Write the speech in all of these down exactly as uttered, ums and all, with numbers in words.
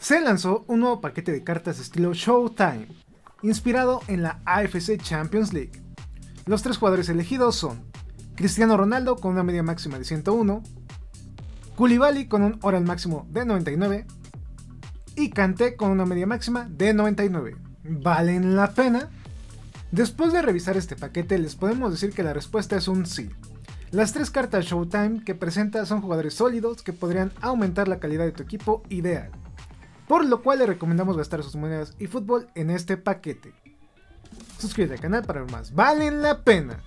Se lanzó un nuevo paquete de cartas estilo Showtime, inspirado en la A F C Champions League. Los tres jugadores elegidos son Cristiano Ronaldo con una media máxima de ciento uno, Koulibaly con un oral máximo de noventa y nueve y Kanté con una media máxima de noventa y nueve. ¿Valen la pena? Después de revisar este paquete les podemos decir que la respuesta es un sí. Las tres cartas Showtime que presenta son jugadores sólidos que podrían aumentar la calidad de tu equipo ideal, por lo cual le recomendamos gastar sus monedas y fútbol en este paquete. Suscríbete al canal para ver más. ¡Valen la pena!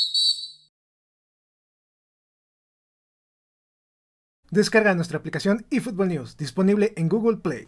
Descarga nuestra aplicación eFootball News, disponible en Google Play.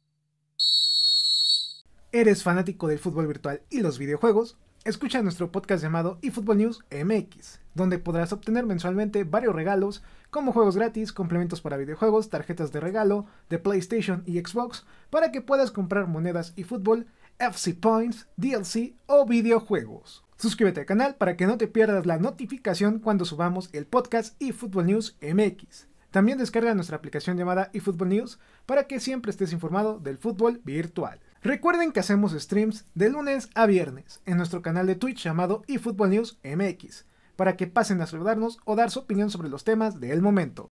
¿Eres fanático del fútbol virtual y los videojuegos? Escucha nuestro podcast llamado eFootball News M X, donde podrás obtener mensualmente varios regalos, como juegos gratis, complementos para videojuegos, tarjetas de regalo de PlayStation y Xbox, para que puedas comprar monedas y fútbol, F C Points, D L C o videojuegos. Suscríbete al canal para que no te pierdas la notificación cuando subamos el podcast eFootball News M X. También descarga nuestra aplicación llamada eFootball News para que siempre estés informado del fútbol virtual. Recuerden que hacemos streams de lunes a viernes en nuestro canal de Twitch llamado eFootball News M X, para que pasen a saludarnos o dar su opinión sobre los temas del momento.